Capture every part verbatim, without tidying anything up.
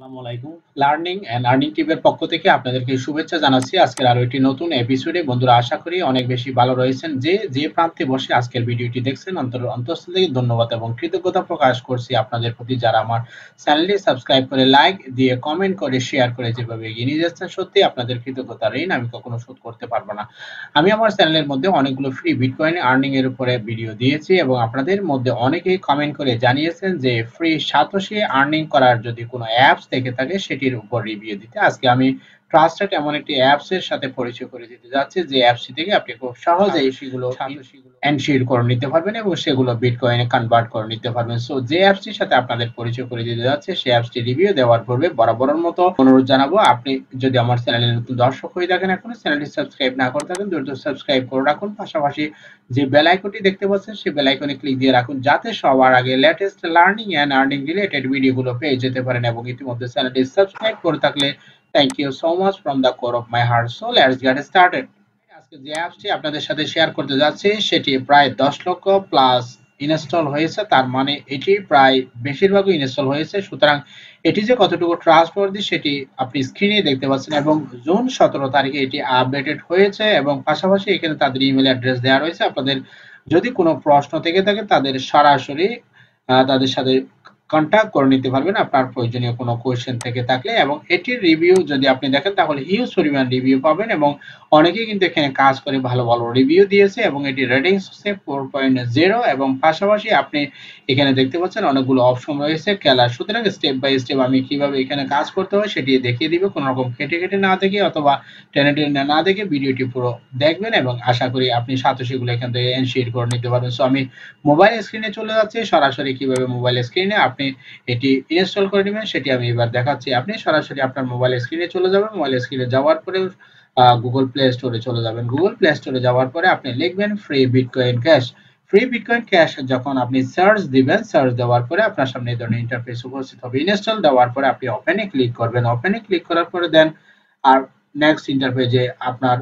আসসালামু আলাইকুম। Learning and earning টিপের পক্ষ থেকে আপনাদেরকে শুভেচ্ছা জানাচ্ছি আজকের আরো একটি নতুন এপিসোডে। বন্ধুরা, আশা করি অনেক বেশি ভালো রয়েছেন। যে যে প্রান্তে বসে আজকের ভিডিওটি দেখছেন, অন্তর অন্তঃস্থল থেকে ধন্যবাদ এবং কৃতজ্ঞতা প্রকাশ করছি আপনাদের প্রতি, যারা আমার চ্যানেলটি সাবস্ক্রাইব করে, লাইক দিয়ে, কমেন্ট করে, শেয়ার করে যেভাবে এগিয়ে নিয়ে যাচ্ছেন। সত্যি আপনাদের কৃতজ্ঞতার ঋণ আমি কখনো শোধ করতে পারবো না। আমি আমার চ্যানেলের মধ্যে অনেকগুলো ফ্রি বিটকয়েন আর্নিং এর উপরে ভিডিও দিয়েছি এবং আপনাদের মধ্যে অনেকেই কমেন্ট করে জানিয়েছেন যে ফ্রি সাতোশি আর্নিং করার যদি কোনো অ্যাপস থেকে থাকে সেটির উপর রিভিউ দিতে। আজকে আমি ট্রাস্টেড এমন একটি অ্যাপস এর সাথে পরিচয় করে দিতে যাচ্ছি, যে অ্যাপসটি থেকে আপনি খুব সহজেই সেগুলো এনশিওর করে নিতে পারবেন এবং সেগুলো বিটকয়েনে কনভার্ট করে নিতে পারবেন। সো যে অ্যাপসটির সাথে আপনাদের পরিচয় করে দিতে যাচ্ছে, সেই অ্যাপসটি রিভিউ দেওয়ার পূর্বে বরাবরের মতো অনুরোধ জানাবো, আপনি যদি আমার চ্যানেলের নতুন দর্শক হয়ে থাকেন, এখনো চ্যানেলটি সাবস্ক্রাইব না করে থাকেন, দ্রুত সাবস্ক্রাইব করে রাখুন। পাশাপাশি যে বেল আইকনটি দেখতে পাচ্ছেন, সেই বেল আইকনে ক্লিক দিয়ে রাখুন, যাতে সবার আগে latest learning and earning related ভিডিওগুলো পেয়ে যেতে পারেন। এবং ইতিমধ্যে চ্যানেলটি সাবস্ক্রাইব করে থাকলে thank you so much from the core of my heart. So let's get started. আজকে যে অ্যাপসটি আপনাদের সাথে শেয়ার করতে যাচ্ছি, সেটি প্রায় দশ লক্ষ প্লাস ইনস্টল হয়েছে। তার মানে এটি প্রায় বেশিরভাগই ইনস্টল হয়েছে। সুতরাং এটি যে কতটুকু ট্রাস্টওয়ার্দি সেটি আপনি স্ক্রিনে দেখতে পাচ্ছেন। এবং জুন সতেরো তারিখে এটি আপডেটেড হয়েছে এবং পাশাপাশি এখানে তাদের ইমেল অ্যাড্রেস দেওয়া রয়েছে। আপনাদের যদি কোনো প্রশ্ন থেকে থাকে, তাদের সরাসরি তাদের সাথে কন্ট্যাক্ট করে নিতে পারবেন আপনার প্রয়োজনীয় কোনো কোয়েশ্চেন থেকে থাকলে। এবং এটির রিভিউ যদি আপনি দেখেন, তাহলে হিউজ পরিমাণ রিভিউ পাবেন এবং অনেকেই কিন্তু এখানে কাজ করে ভালো ভালো রিভিউ দিয়েছে এবং এটি রেটিংস হচ্ছে ফোর পয়েন্ট জিরো। এবং পাশাপাশি আপনি এখানে দেখতে পাচ্ছেন অনেকগুলো অপশন রয়েছে খেলার। সুতরাং স্টেপ বাই স্টেপ আমি কিভাবে এখানে কাজ করতে হয় সেটি দেখিয়ে দিবে, কোনো রকম কেটে কেটে না দেখে অথবা টেনে টেনে না দেখে ভিডিওটি পুরো দেখবেন এবং আশা করি আপনি সাতোশিগুলো এখান থেকে এনশিওর করে নিতে পারবেন। সো আমি মোবাইল স্ক্রিনে চলে যাচ্ছি, সরাসরি কিভাবে মোবাইল স্ক্রিনে আপনি এটি ইনস্টল করে নেবেন সেটি আমি এবার দেখাচ্ছি। আপনি সরাসরি আপনার মোবাইল স্ক্রিনে চলে যাবেন। মোবাইল স্ক্রিনে যাওয়ার পরে গুগল প্লে স্টোরে চলে যাবেন। গুগল প্লে স্টোরে যাওয়ার পরে আপনি লিখবেন free bitcoin cash. Free bitcoin cash যখন আপনি সার্চ দিবেন, সার্চ দেওয়ার পরে আপনার সামনে এই ধরনের ইন্টারফেস উপস্থিত হবে। ইনস্টল দেওয়ার পরে আপনি ওপেনে ক্লিক করবেন। ওপেনে ক্লিক করার পরে দেন আর নেক্সট ইন্টারফেসে আপনার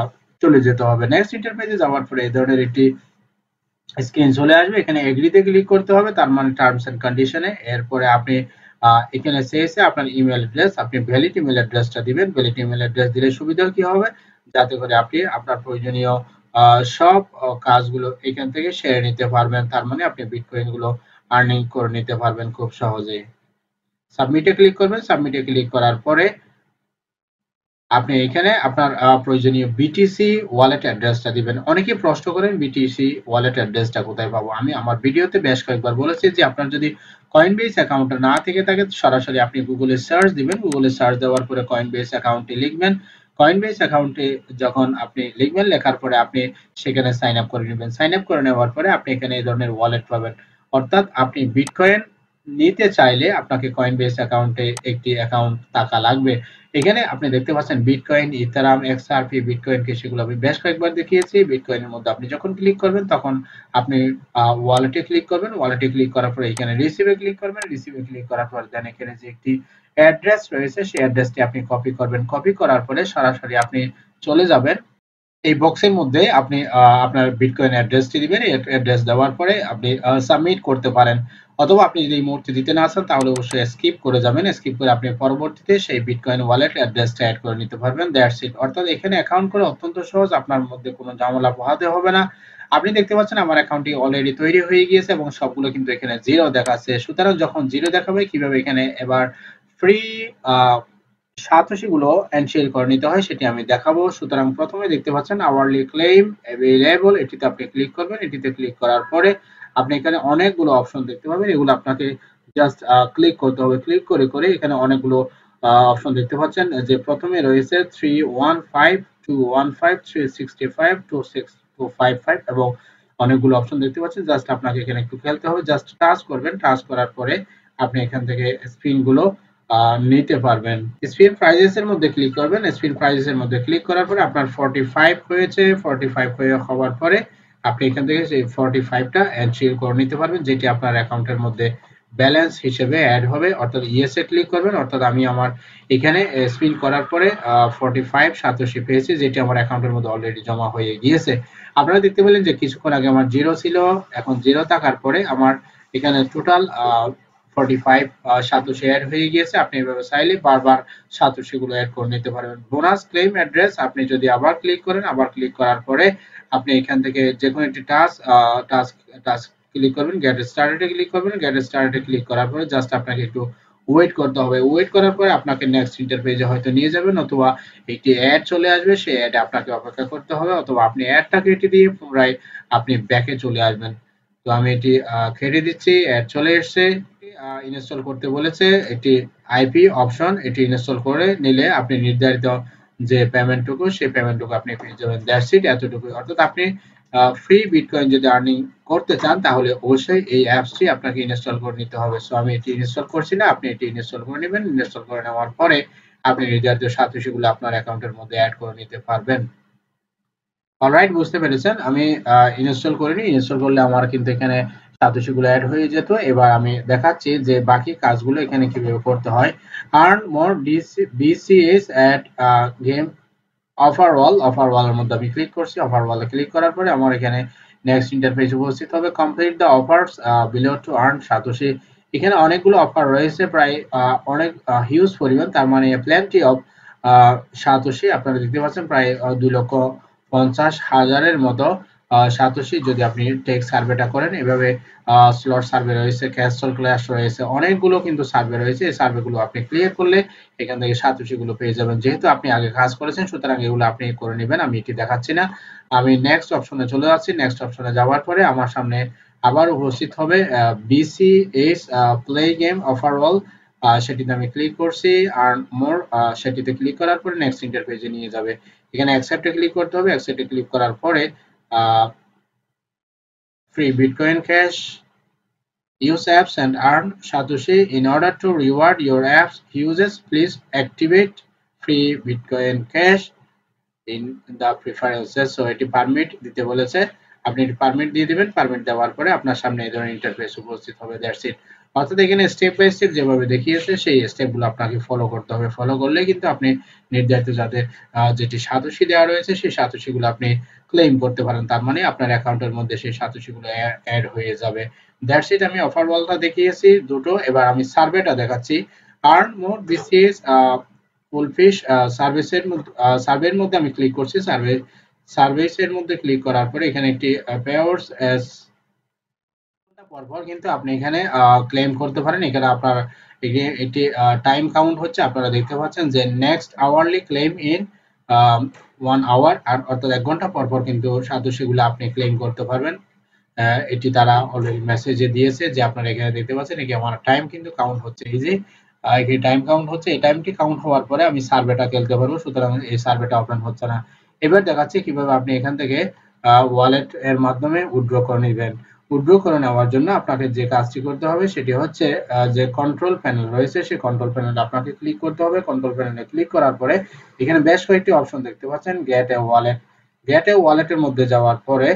চলে যেতে হবে। নেক্সট ইন্টারফেসে যাওয়ার পরে এই ধরনের একটি স্ক্রিন চলে আসবে। এখানে এগ্রিতে ক্লিক করতে হবে, তার মানে টার্মস এন্ড কন্ডিশনে। এরপরে আপনি এখানে শেষে আপনার ইমেল অ্যাড্রেস, আপনি ভ্যালিড ইমেল অ্যাড্রেসটা দিবেন। ভ্যালিড ইমেল অ্যাড্রেস দিলে সুবিধা কি হবে, যাতে করে আপনি আপনার প্রয়োজনীয় সব কাজগুলো এখান থেকে সেরে নিতে পারবেন। তার মানে আপনি বিটকয়েন গুলো আর্নিং করে নিতে পারবেন খুব সহজেই। সাবমিটে ক্লিক করবেন। সাবমিটে ক্লিক করার পরে আপনি এখানে আপনার প্রয়োজনীয় বিটিসি ওয়ালেট অ্যাড্রেসটা দিবেন। অনেকেই প্রশ্ন করেন বিটিসি ওয়ালেট অ্যাড্রেসটা কোথায় পাবো। আমি আমার ভিডিওতে বেশ কয়েকবার বলেছি যে আপনার যদি কয়েনবেস অ্যাকাউন্ট না থেকে থাকে, সরাসরি আপনি গুগলে সার্চ দিবেন। গুগলে সার্চ দেওয়ার পরে কয়েনবেস অ্যাকাউন্টে লিখবেন। কয়েনবেস অ্যাকাউন্টে যখন আপনি লিখবেন, লেখার পরে আপনি সেখানে সাইন আপ করে নেবেন। সাইন আপ করে নেওয়ার পরে আপনি এখানে এই ধরনের ওয়ালেট পাবেন। অর্থাৎ আপনি বিটকয়েন নিতে চাইলে আপনাকে কয়েনবেস অ্যাকাউন্টে একটি অ্যাকাউন্ট থাকা লাগবে। এখানে আপনি দেখতে পাচ্ছেন বিটকয়েন, ইথারাম, এক্সআরপি, বিটকয়েন কে সেগুলো আমি বেশ কয়েকবার দেখিয়েছি। বিটকয়েনের মধ্যে আপনি যখন ক্লিক করবেন, তখন আপনি ওয়ালেটে ক্লিক করবেন। ওয়ালেটে ক্লিক করার পরে এখানে রিসিভে ক্লিক করবেন। রিসিভে ক্লিক করার পর দেন এখানে যে একটি অ্যাড্রেস রয়েছে, সেই অ্যাড্রেসটি আপনি কপি করবেন। কপি করার পরে সরাসরি আপনি চলে যাবেন এই বক্সের মধ্যে। আপনি আপনার বিটকয়েন অ্যাড্রেসটি দিবেন। এই অ্যাড্রেস দেওয়ার পরে আপনি সাবমিট করতে পারেন, অথবা আপনি যদি এই মুহূর্তে দিতে না চান তাহলে অবশ্যই স্কিপ করে যাবেন। স্কিপ করে আপনি পরবর্তীতে সেই বিটকয়েন ওয়ালেট অ্যাড্রেসটা অ্যাড করে নিতে পারবেন। That's it. অর্থাৎ এখানে অ্যাকাউন্ট করা অত্যন্ত সহজ, আপনার মধ্যে কোনো ঝামেলা পোহাতে হবে না। আপনি দেখতে পাচ্ছেন আমার অ্যাকাউন্টটি অলরেডি তৈরি হয়ে গিয়েছে এবং সবগুলো কিন্তু এখানে জিরো দেখাচ্ছে। সুতরাং যখন জিরো দেখাবে, কিভাবে এখানে এবার ফ্রি সাতোশি গুলো এনশিওর করে নিতে হয় সেটি আমি দেখাবো। সুতরাং প্রথমে দেখতে পাচ্ছেন আওয়ারলি ক্লেম অ্যাভেইলেবল, এটিতে আপনি ক্লিক করবেন। এটিতে ক্লিক করার পরে আপনি এখানে অনেকগুলো অপশন দেখতে পাবেন। এগুলো আপনাকে জাস্ট ক্লিক করতে হবে। ক্লিক করে করে এখানে অনেকগুলো অপশন দেখতে পাচ্ছেন, যে প্রথমে রয়েছে three one five, two one five, three sixty five, two six two five five এবং অনেকগুলো অপশন দেখতে পাচ্ছেন। জাস্ট আপনাকে এখানে একটু খেলতে হবে। জাস্ট টাচ করবেন। টাচ করার পরে আপনি এখান থেকে স্পিন গুলো নিতে পারবেন। স্পিন প্রাইজেস এর মধ্যে ক্লিক করবেন। স্পিন প্রাইজেস এর মধ্যে ক্লিক করার পরে আপনার ফর্টি ফাইভ হয়েছে। ফর্টি ফাইভ হয়ে হওয়ার পরে আপনি এখান থেকে সেই ফর্টি ফাইভ টা এনশিওর করে নিতে পারবেন, যেটি আপনার অ্যাকাউন্টের মধ্যে ব্যালেন্স হিসেবে অ্যাড হবে। অর্থাৎ ইয়েস এ ক্লিক করবেন। অর্থাৎ আমি আমার এখানে স্পিন করার পরে ফর্টি ফাইভ সাতোশি পেয়েছি, যেটি আমার অ্যাকাউন্টের মধ্যে অলরেডি জমা হয়ে গিয়েছে। আপনারা দেখতে পেলেন যে কিছুক্ষণ আগে আমার জিরো ছিল, এখন জিরো থাকার পরে আমার এখানে টোটাল পঁয়তাল্লিশ সাতোশি অ্যাড হয়ে গিয়েছে। আপনি এভাবে চাইলে বারবার সাতোশিগুলো অ্যাড করে নিতে পারবেন। বোনাস ক্লেম অ্যাড্রেস আপনি যদি আবার ক্লিক করেন, আবার ক্লিক করার পরে আপনি এখান থেকে যে কোনো একটি টাস্ক টাস্ক টাস্ক ক্লিক করবেন, গেট স্টার্টেডে ক্লিক করবেন। গেট স্টার্টেডে ক্লিক করার পরে জাস্ট আপনাকে একটু ওয়েট করতে হবে। ওয়েট করার পরে আপনাকে নেক্সট ইন্টারপেজে হয়তো নিয়ে যাবেন, অথবা একটি অ্যাড চলে আসবে, সেই অ্যাডে আপনাকে অপেক্ষা করতে হবে, অথবা আপনি অ্যাডটা কেটে দিয়ে পুনরায় আপনি ব্যাকে চলে আসবেন। তো আমি এটি কেটে দিচ্ছি, অ্যাড চলে এসেছে। ইনস্টল করতে বলেছে একটি আইপি অপশন, এটি ইনস্টল করে নিলে আপনি নির্ধারিত যে পেমেন্টটুকু সেই পেমেন্টটুকু আপনি পেয়ে যাবেন। দ্যাটস ইট, এতটুকু। অর্থাৎ আপনি ফ্রি বিটকয়েন যদি আর্নিং করতে চান তাহলে অবশ্যই এই অ্যাপসটি আপনাকে ইনস্টল করে নিতে হবে। সো আমি এটি ইনস্টল করছি না, আপনি এটি ইনস্টল করে নেবেন। ইনস্টল করে নেওয়ার পরে আপনি নির্ধারিত সাতোশিগুলো আপনার অ্যাকাউন্টের মধ্যে অ্যাড করে নিতে পারবেন। অলরাইট, বুঝতে পেরেছেন। আমি ইনস্টল করিনি, ইনস্টল করলে আমার কিন্তু এখানে সাতোশিগুলো অ্যাড হয়ে যেত। এবার আমি দেখাচ্ছি যে বাকি কাজগুলো এখানে কিভাবে করতে হয়। Earn more BCS at game offer wall, offer ওয়ালের মধ্যে আমি ক্লিক করছি। অফার ওয়ালে ক্লিক করার পরে আমার এখানে নেক্সট ইন্টারফেস উপস্থিত হবে। Complete the offers below to earn satoshi. এখানে অনেকগুলো অফার রয়েছে, প্রায় অনেক হিউজ পরিমাণ, তার মানে প্ল্যান্টি অফ সাতোশি। আপনারা দেখতে পাচ্ছেন প্রায় দুই লক্ষ পঞ্চাশ হাজারের মতো সাতোশি যদি আপনি টেক সার্ভেটা করেন। এভাবে স্লট সার্ভে রয়েছে, ক্যাস্টল ক্লাস রয়েছে, অনেকগুলো কিন্তু সার্ভে রয়েছে। এই সার্ভেগুলো আপনি ক্লিয়ার করলে এখান থেকে সাতোশিগুলো পেয়ে যাবেন। যেহেতু আপনি আগে কাজ করেছেন সুতরাং এগুলো আপনি করে নেবেন, আমি এটি দেখাচ্ছি না। আমি নেক্সট অপশনে চলে যাচ্ছি। নেক্সট অপশনে যাওয়ার পরে আমার সামনে আবার উপস্থিত হবে BCS play game offer wall, সেটিতে আমি ক্লিক করছি। আর মোর সেটিতে ক্লিক করার পরে নেক্সট ইন্টারফেসে নিয়ে যাবে। এখানে অ্যাকসেপ্টে ক্লিক করতে হবে। অ্যাকসেপ্টে ক্লিক করার পরে free bitcoin cash, use apps and earn Satoshi. In order to reward your apps uses, please activate free Bitcoin Cash in the preferences. So এটি পারমিট দিতে বলেছে, আপনি এটি পারমিট দিয়ে দিবেন। পারমিট দেওয়ার পরে আপনার সামনে এই ধরনের ইন্টারফেস উপস্থিত হবে। That's it. অর্থাৎ এখানে স্টেপ বাই স্টেপ যেভাবে দেখিয়েছে সেই স্টেপগুলো আপনাকে ফলো করতে হবে। ফলো করলে কিন্তু আপনি নির্ধারিত যাদের যেটি সাতোশি দেওয়া রয়েছে সেই সাতোশিগুলো আপনি ক্লেম করতে পারেন। তার মানে আপনার অ্যাকাউন্টের মধ্যে সেই সাতোশিগুলো অ্যাড হয়ে যাবে। That's it. আমি অফার ওয়ালটা দেখিয়েছি দুটো, এবার আমি সার্ভেটা দেখাচ্ছি। আর্ন মোর বিসিএস ফুলফিশ সার্ভিসের মধ্যে সার্ভের মধ্যে আমি ক্লিক করছি। সার্ভে সার্ভিসের মধ্যে ক্লিক করার পরে এখানে একটি পেয়ার্স এস পরপর কিন্তু আপনি এখানে ক্লেম করতে পারেন। এখানে আপনার একটি টাইম কাউন্ট হচ্ছে, আপনারা দেখতে পাচ্ছেন যে next hourly claim in one hour, আর অর্থাৎ এক ঘন্টা পরপর কিন্তু সাতোশিগুলো আপনি ক্লেম করতে পারবেন। এটি তারা অলরেডি মেসেজে দিয়েছে যে আপনারা এখানে দেখতে পাচ্ছেন এটি আমার টাইম কিন্তু কাউন্ট হচ্ছে। এই যে এই টাইম কাউন্ট হচ্ছে, এই টাইমটি কাউন্ট হওয়ার পরে আমি সার্ভেটা খেলতে পারবো, সুতরাং এই সার্ভেটা ওপেন হচ্ছে না। এবার দেখাচ্ছি কিভাবে আপনি এখান থেকে ওয়ালেট এর মাধ্যমে উইথড্র করে নেবেন। উইথড্র করে নেওয়ার জন্য আপনাকে যে কাজটি করতে হবে সেটি হচ্ছে যে কন্ট্রোল প্যানেল রয়েছে সেই কন্ট্রোল প্যানেলে আপনাকে ক্লিক করতে হবে। কন্ট্রোল প্যানেলে ক্লিক করার পরে এখানে বেশ কয়েকটি অপশন দেখতে পাচ্ছেন। Get a wallet, get a ওয়ালেটের মধ্যে যাওয়ার পরে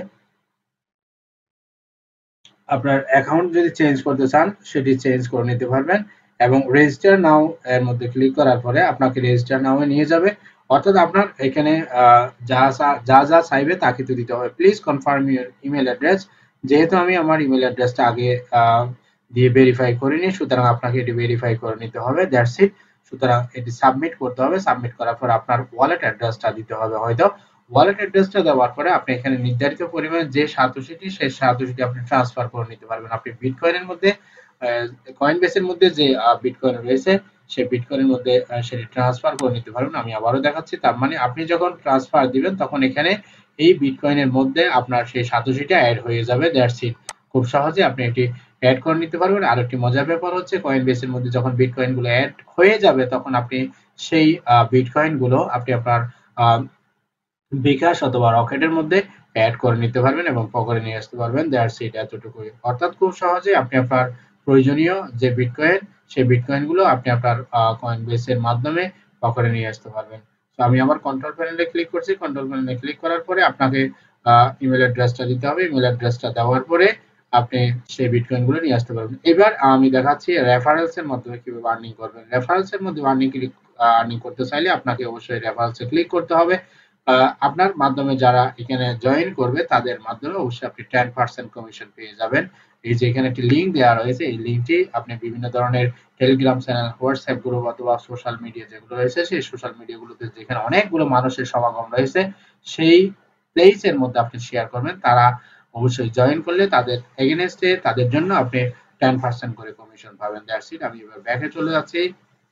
আপনার অ্যাকাউন্ট যদি চেঞ্জ করতে চান সেটি চেঞ্জ করে নিতে পারবেন, এবং রেজিস্টার নাও এর মধ্যে ক্লিক করার পরে আপনাকে রেজিস্টার নাও এ নিয়ে যাবে। অর্থাৎ আপনার এখানে যা যা যা চাইবে তা কিন্তু দিতে হবে। Please confirm your email address. যেহেতু আমি আমার ইমেল অ্যাড্রেসটা আগে দিয়ে ভেরিফাই করিনি সুতরাং আপনাকে এটি ভেরিফাই করে নিতে হবে। That's it. সুতরাং এটি সাবমিট করতে হবে। সাবমিট করার পর আপনার ওয়ালেট অ্যাড্রেসটা দিতে হবে। হয়তো ওয়ালেট অ্যাড্রেসটা দেওয়ার পরে আপনি এখানে নির্ধারিত পরিমাণে যে সাতোশিটি সেই সাতোশিটি আপনি ট্রান্সফার করে নিতে পারবেন। আপনি বিটকয়েনের মধ্যে কয়েনবেসের মধ্যে যে বিটকয়েন রয়েছে সেই বিটকয়েনের মধ্যে সেটি ট্রান্সফার করে নিতে পারবেন। আমি আবারও দেখাচ্ছি, তার মানে আপনি যখন ট্রান্সফার দিবেন তখন এখানে এই বিটকয়েনের মধ্যে আপনার সেই সাতোশিটা অ্যাড হয়ে যাবে। That's it. খুব সহজে আপনি এটি অ্যাড করে নিতে পারবেন। আর একটি মজার ব্যাপার হচ্ছে কয়েনবেসের মধ্যে যখন বিটকয়েন গুলো অ্যাড হয়ে যাবে তখন আপনি সেই বিটকয়েন গুলো আপনি আপনার বিকাশ অথবা রকেটের মধ্যে অ্যাড করে নিতে পারবেন এবং পকেটে নিয়ে আসতে পারবেন। দ্যাটস ইট, এতটুকুই। অর্থাৎ খুব সহজে আপনি আপনার প্রয়োজনীয় যে বিটকয়েন সেই বিটকয়েন গুলো আপনি আপনার কয়েনবেসের মাধ্যমে পকেটে নিয়ে আসতে পারবেন। তো আমি আমার কন্ট্রোল প্যানেলে ক্লিক করছি। কন্ট্রোল প্যানেলে ক্লিক করার পরে আপনাকে ইমেল অ্যাড্রেসটা দিতে হবে। ইমেল অ্যাড্রেসটা দেওয়ার পরে আপনি সেই বিটকয়েন গুলো নিয়ে আসতে পারবেন। এবার আমি দেখাচ্ছি রেফারেলস এর মাধ্যমে কিভাবে আর্নিং করবেন। রেফারেলস এর মধ্যে আর্নিং ক্লিক আর্নিং করতে চাইলে আপনাকে অবশ্যই রেফারেলসে ক্লিক করতে হবে। আপনার মাধ্যমে যারা এখানে জয়েন করবে তাদের মাধ্যমে অবশ্যই আপনি টেন পার্সেন্ট কমিশন পেয়ে যাবেন। এই যে এখানে একটি লিঙ্ক দেওয়া রয়েছে, এই লিঙ্কটি আপনি বিভিন্ন ধরনের টেলিগ্রাম চ্যানেল, হোয়াটসঅ্যাপ গ্রুপ অথবা সোশ্যাল মিডিয়া যেগুলো রয়েছে সেই সোশ্যাল মিডিয়াগুলোতে যেখানে অনেকগুলো মানুষের সমাগম রয়েছে সেই প্লেসের মধ্যে আপনি শেয়ার করবেন। তারা অবশ্যই জয়েন করলে তাদের এগেইনস্টে তাদের জন্য আপনি টেন পার্সেন্ট করে কমিশন পাবেন। That's it. আমি এবার ব্যাকে চলে যাচ্ছি।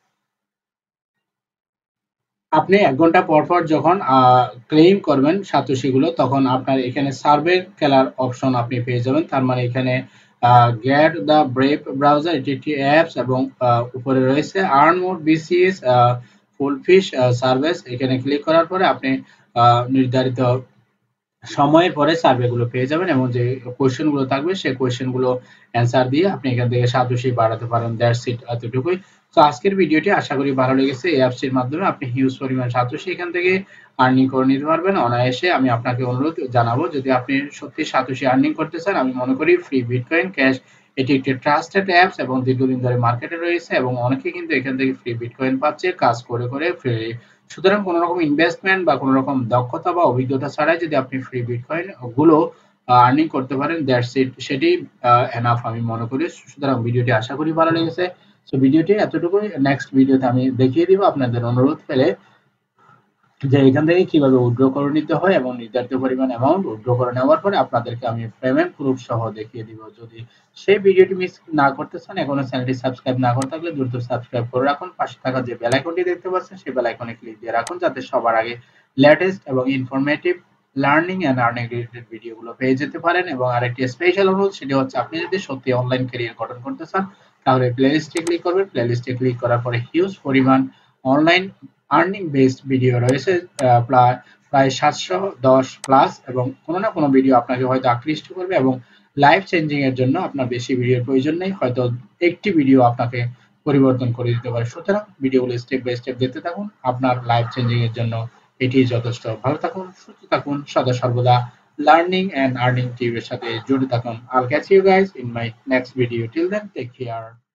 আপনি এক ঘন্টা পর পর যখন ক্লেম করবেন সাতোশিগুলো তখন আপনার এখানে সার্ভে খেলার অপশন আপনি পেয়ে যাবেন। তার মানে এখানে গেট দ্য ব্রেভ ব্রাউজার, এটি একটি অ্যাপস এবং উপরে রয়েছে earn more BCS full fish service. এখানে ক্লিক করার পরে আপনি নির্ধারিত সময়ের পরে সার্ভেগুলো পেয়ে যাবেন এবং যে কোয়েশ্চেনগুলো থাকবে সেই কোয়েশ্চেনগুলো অ্যান্সার দিয়ে আপনি এখান থেকে সাতোশি বাড়াতে পারেন। দ্যাটস ইট, এতটুকুই। তো আজকের ভিডিওটি আশা করি ভালো লেগেছে। এই অ্যাপসটির মাধ্যমে আপনি হিউজ পরিমাণ সাতোশি এখান থেকে আর্নিং করে নিতে পারবেন অনায়াসে। আমি আপনাকে অনুরোধ জানাবো, যদি আপনি সত্যি সাতোশি আর্নিং করতে চান, আমি মনে করি ফ্রি বিটকয়েন ক্যাশ এটি একটি ট্রাস্টেড অ্যাপস এবং দীর্ঘদিন ধরে মার্কেটে রয়েছে এবং অনেকে কিন্তু এখান থেকে ফ্রি বিটকয়েন পাচ্ছে কাজ করে করে ফ্রি। সুতরাং কোনো রকম ইনভেস্টমেন্ট বা কোনো রকম দক্ষতা বা অভিজ্ঞতা ছাড়াই যদি আপনি ফ্রি বিটকয়েন গুলো আর্নিং করতে পারেন, দ্যাটস ইট, সেটি এনাফ আমি মনে করি। সুতরাং ভিডিওটি আশা করি ভালো লেগেছে। সো ভিডিওটি এতটুকুই। নেক্সট ভিডিওতে আমি দেখিয়ে দিব আপনাদের অনুরোধ পেলে যে এখান থেকে কিভাবে উইথড্র করে নিতে হয় এবং নির্ধারিত পরিমাণ অ্যামাউন্ট উইথড্র করে নেওয়ার পরে আপনাদেরকে আমি পেমেন্ট প্রুফ সহ দেখিয়ে দিব। যদি সেই ভিডিওটি মিস না করতে চান, এখনো চ্যানেলটি সাবস্ক্রাইব না করে থাকলে দ্রুত সাবস্ক্রাইব করে রাখুন। পাশে থাকা যে বেল আইকনটি দেখতে পাচ্ছেন সেই বেল আইকনে ক্লিক দিয়ে রাখুন, যাতে সবার আগে লেটেস্ট এবং informative learning and earning related ভিডিওগুলো পেয়ে যেতে পারেন। এবং আরেকটি স্পেশাল অনুরোধ, সেটি হচ্ছে আপনি যদি সত্যি অনলাইন ক্যারিয়ার গঠন করতে চান তাহলে প্লেলিস্টে ক্লিক করবেন। প্লেলিস্টে ক্লিক করার পরে হিউজ পরিমাণ অনলাইন আর্নিং বেসড ভিডিও রয়েছে, প্রায় প্রায় সাতশো দশ প্লাস, এবং কোনো না কোনো ভিডিও আপনাকে হয়তো আকৃষ্ট করবে এবং লাইফ চেঞ্জিং এর জন্য আপনার বেশি ভিডিওর প্রয়োজন নেই, হয়তো একটি ভিডিও আপনাকে পরিবর্তন করে দিতে পারে। সুতরাং ভিডিওগুলো স্টেপ বাই স্টেপ দেখতে থাকুন, আপনার লাইফ চেঞ্জিং এর জন্য এটি যথেষ্ট। ভালো থাকুন, সুস্থ থাকুন, সদা সর্বদা লার্নিং এন্ড আর্নিং টিভির সাথে জুড়ে থাকুন। I'll catch you guys in my next video. Till then, take care.